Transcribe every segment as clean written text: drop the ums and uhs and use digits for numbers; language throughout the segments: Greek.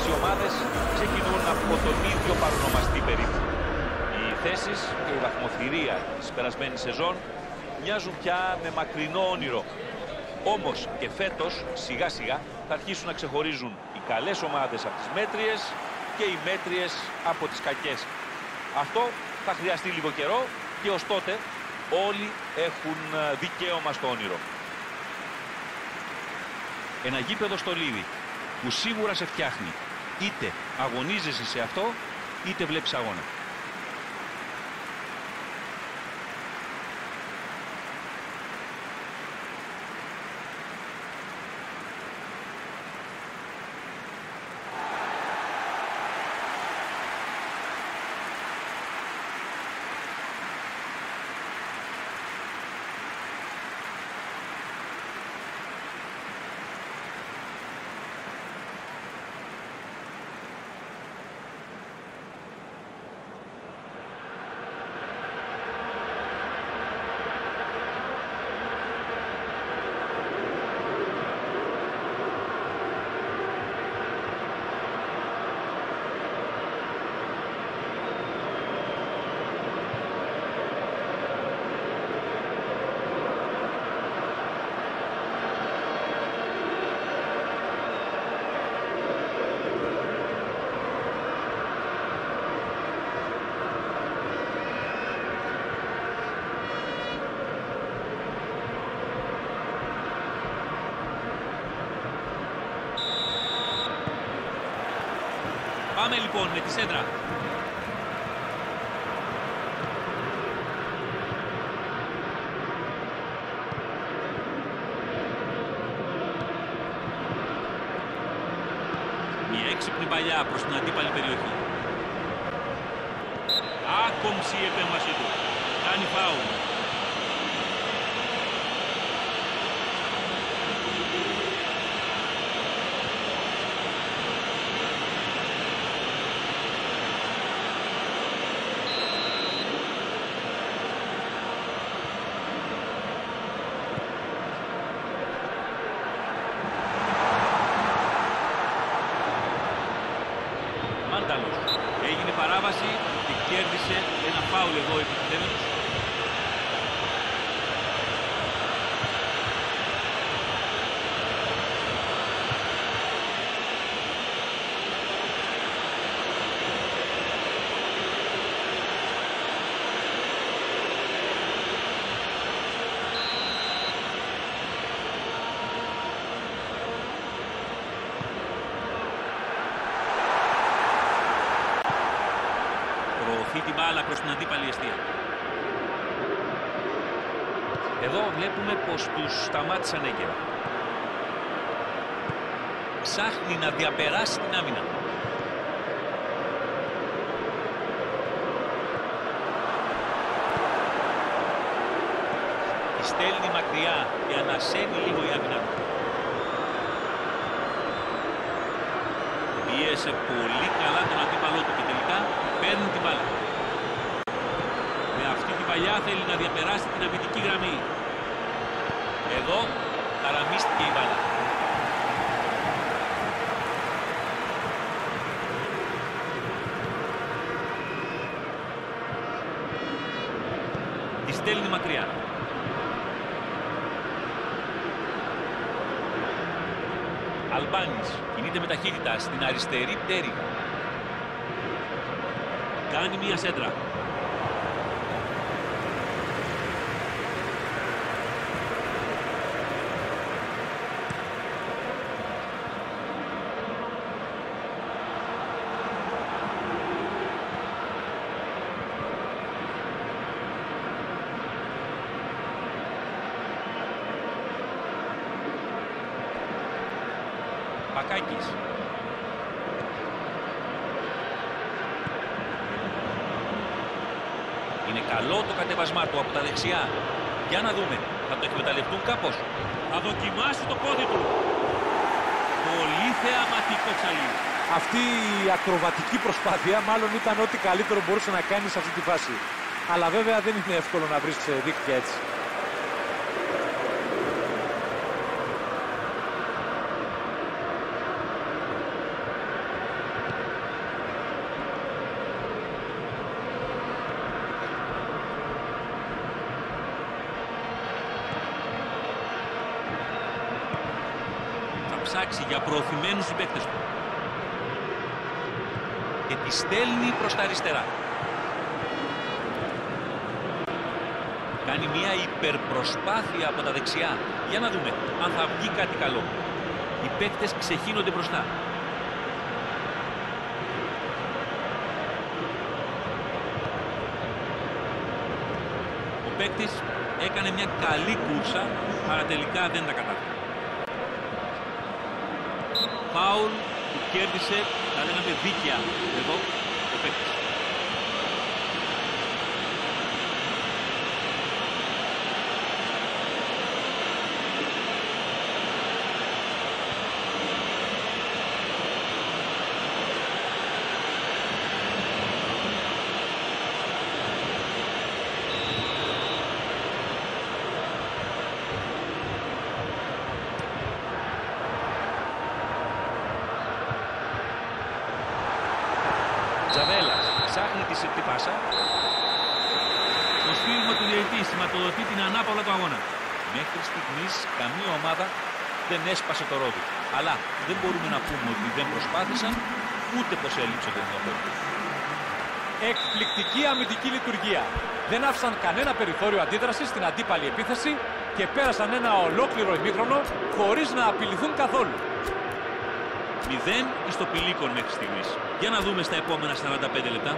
οι ομάδες ξεκινούν από τον ίδιο παρονομαστή περίπου. Οι θέσεις και η βαθμοθυρία της περασμένης σεζόν μοιάζουν πια με μακρινό όνειρο. Όμως και φέτος σιγά σιγά θα αρχίσουν να ξεχωρίζουν οι καλές ομάδες από τις μέτριες και οι μέτριες από τις κακές. Αυτό θα χρειαστεί λίγο καιρό και ως τότε όλοι έχουν δικαίωμα στο όνειρο. Ένα γήπεδο στολίδι που σίγουρα σε φτιάχνει. Είτε αγωνίζεσαι σε αυτό, είτε βλέπεις αγώνα. Πάμε λοιπόν με τη σέντρα. Μια έξυπνη παλιά προς την αντίπαλη περιοχή. Άκομψη η επέμβαση του. Κάνει φάουλ. Έγινε παράβαση και κέρδισε ένα φάουλ εδώ επιτέλους. Προωθεί την μπάλα προς την αντίπαλη εστία. Εδώ βλέπουμε πως τους σταμάτησαν έγκαιρα. Ψάχνει να διαπεράσει την άμυνα. Τη στέλνει μακριά και ανασένει λίγο η άμυνα. Πίεσε πολύ καλά τον αντίπαλό του και τελικά παίρνει την μπάλα. Με αυτή την παλιά θέλει να διαπεράσει την αμυντική γραμμή. Εδώ χαραμίστηκε η μπάλα. Τη στέλνει μακριά. Αλμπάνης κινείται με ταχύτητα στην αριστερή πτέρυγα. Κάνει μία σέντρα. Πακάκης. Είναι καλό το κατέβασμά του από τα δεξιά. Για να δούμε. Θα το εκμεταλλευτούν κάπως. Θα δοκιμάσει το πόδι του. Πολύ θεαματικό ψαλί. Αυτή η ακροβατική προσπάθεια μάλλον ήταν ό,τι καλύτερο μπορούσε να κάνει σε αυτή τη φάση. Αλλά βέβαια δεν είναι εύκολο να βρεις δίκτυα έτσι. ψάξει για προωθημένους συμπαίκτες του. Και τη στέλνει προς τα αριστερά. Κάνει μια υπερπροσπάθεια από τα δεξιά. Για να δούμε αν θα βγει κάτι καλό. Οι παίκτες ξεχύνονται μπροστά. Ο παίκτης έκανε μια καλή κούρσα, αλλά τελικά δεν τα κατάφερε. Φάουλ που κέρδισε, θα λέγαμε δίκαια εδώ, ο παίκτης. Τζαβέλας ψάχνει τη πάσα. Το σφύριγμα του διαιτητή σηματοδοτεί την ανάπαυλα του αγώνα. Μέχρι στιγμής καμία ομάδα δεν έσπασε το ρόδι. Αλλά δεν μπορούμε να πούμε ότι δεν προσπάθησαν, ούτε πως έλειψε το ενδιαφέρον. Εκπληκτική αμυντική λειτουργία. Δεν άφησαν κανένα περιθώριο αντίδρασης στην αντίπαλη επίθεση και πέρασαν ένα ολόκληρο ημίχρονο χωρίς να απειληθούν καθόλου. 0 εις το πηλίκον μέχρι στιγμής. Για να δούμε στα επόμενα 45 λεπτά.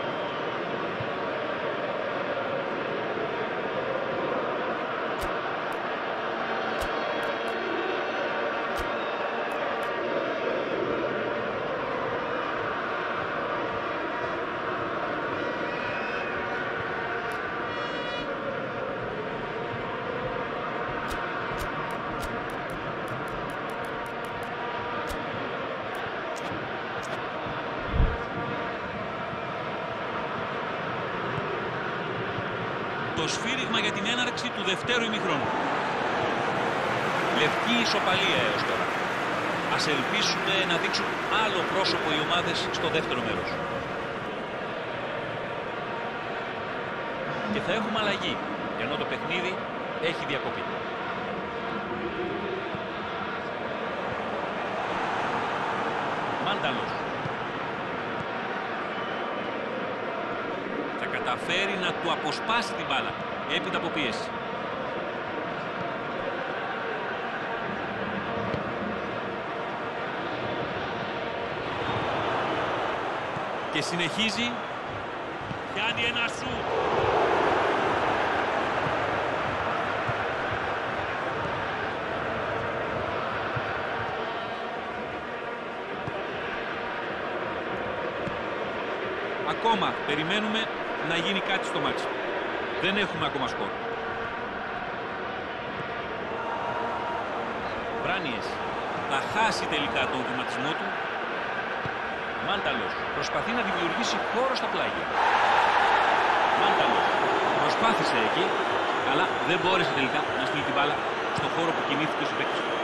Το σφύριγμα για την έναρξη του δευτέρου ημιχρόνου. Λευκή ισοπαλία έως τώρα. Ας ελπίσουμε να δείξουν άλλο πρόσωπο οι ομάδες στο δεύτερο μέρος. Και θα έχουμε αλλαγή, ενώ το παιχνίδι έχει διακοπεί. Μάνταλος. Θα καταφέρει να του αποσπάσει την μπάλα έπειτα από πίεση. Και συνεχίζει. Πιάνει ένα σουτ. Ακόμα περιμένουμε να γίνει κάτι στο μάτσο. Δεν έχουμε ακόμα σκορ. Βράνιες. Θα χάσει τελικά τον βηματισμό του. Μάνταλος προσπαθεί να δημιουργήσει χώρο στα πλάγια. Μάνταλος Προσπάθησε εκεί, αλλά δεν μπόρεσε τελικά να στείλει την μπάλα στον χώρο που κινήθηκε ο συμπαίκτης του.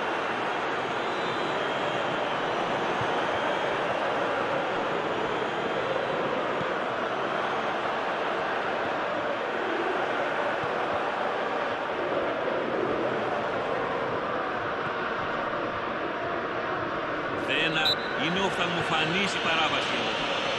Είναι οφθαλμοφανής η παράβαση εδώ.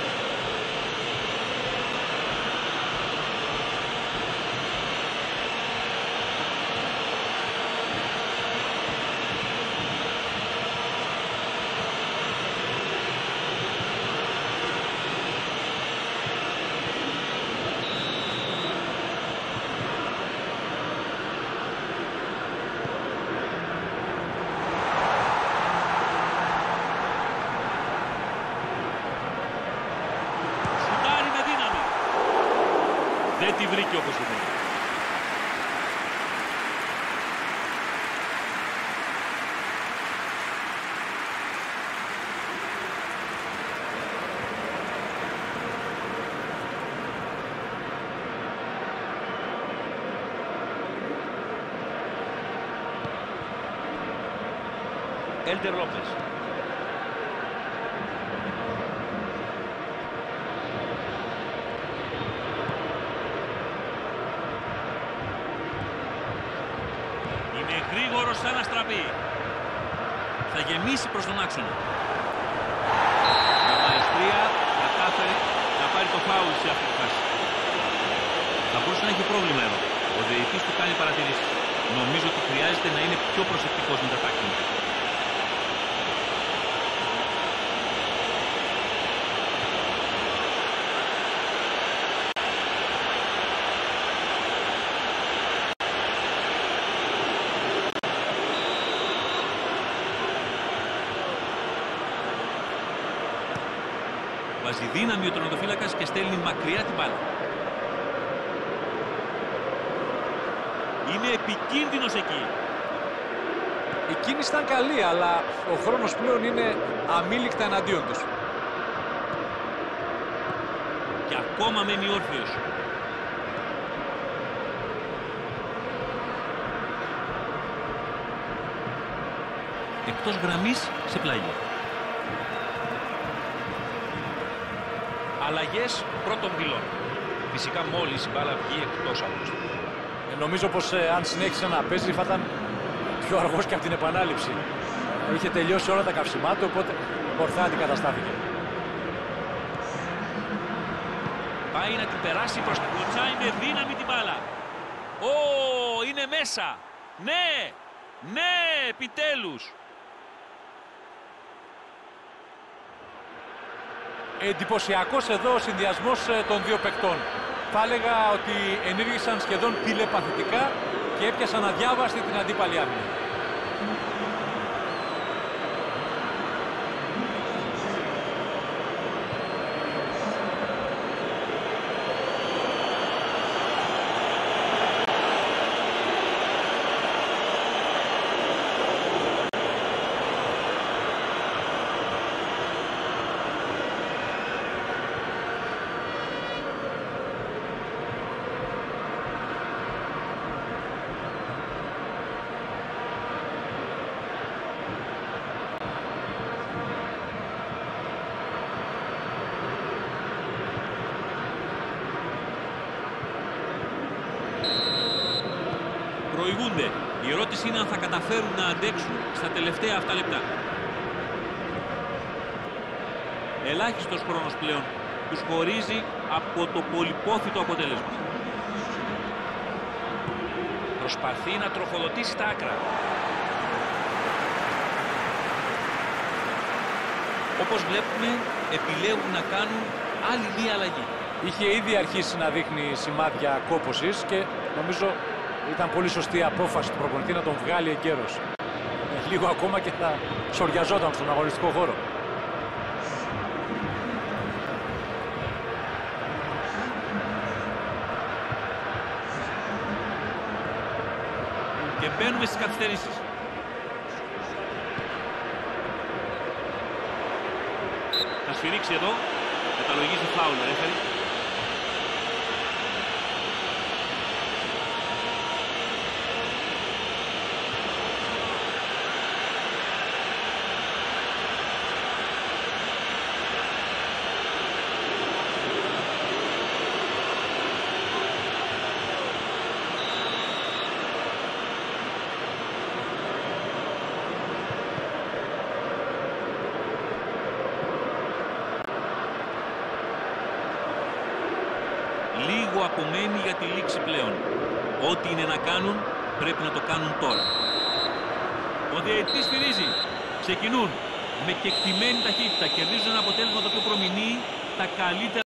Δεν τη βρήκε όπως δεν είναι. Έλτερ Λόπες. Είναι γρήγορος σαν αστραπή. Θα γεμίσει προς τον άξονα. Με μαεστρία κατάφερε να πάρει το φάουλ σε αυτή τη φάση. Θα μπορούσε να έχει πρόβλημα εδώ. Ο διαιτητής του κάνει παρατηρήσεις. Νομίζω ότι χρειάζεται να είναι πιο προσεκτικός με τα τάκτινα. Βάζει δύναμη ο τερματοφύλακας και στέλνει μακριά την μπάλα. Είναι επικίνδυνος εκεί. Η κίνηση ήταν καλή, αλλά ο χρόνος πλέον είναι αμήλικτα εναντίον τους. Και ακόμα μένει όρθιος. Εκτός γραμμής σε πλάγια. Αλλαγές πρώτων πυλών. Φυσικά μόλις η μπάλα βγει εκτός αγωνιστικού. Νομίζω πως αν συνέχισε να παίζει θα ήταν πιο αργός και από την επανάληψη. Είχε τελειώσει όλα τα καυσιμά του, οπότε ορθά αντικαταστάθηκε. Πάει να την περάσει προς την κοτσά, είναι δύναμη την μπάλα. Είναι μέσα. Ναι, επιτέλους. Εντυπωσιακός εδώ ο συνδυασμός των δύο παικτών. Θα έλεγα ότι ενήργησαν σχεδόν τηλεπαθητικά και έπιασαν αδιάβαστη την αντίπαλη άμυνα. Προηγούνται. Η ερώτηση είναι αν θα καταφέρουν να αντέξουν στα τελευταία αυτά λεπτά. Ελάχιστος χρόνος πλέον τους χωρίζει από το πολυπόθητο αποτέλεσμα. Προσπαθεί να τροφοδοτήσει τα άκρα. Όπως βλέπουμε, επιλέγουν να κάνουν άλλη μία αλλαγή. Είχε ήδη αρχίσει να δείχνει σημάδια κόπωσης και νομίζω ήταν πολύ σωστή η απόφαση του προπονητή να τον βγάλει εγκαίρος. Λίγο ακόμα και θα σοριαζόταν στον αγωνιστικό χώρο. Και μπαίνουμε στις καθυστερήσεις. Θα σφυρίξει εδώ. Καταλογίζει φάουλ, ρέφερι. Λίγο απομένει για τη λήξη πλέον. Ό,τι είναι να κάνουν, πρέπει να το κάνουν τώρα. Ο διαιτητής σφυρίζει. Ξεκινούν με κεκτημένη ταχύτητα. Κερδίζουν ένα αποτέλεσμα το οποίο προμηνύει τα καλύτερα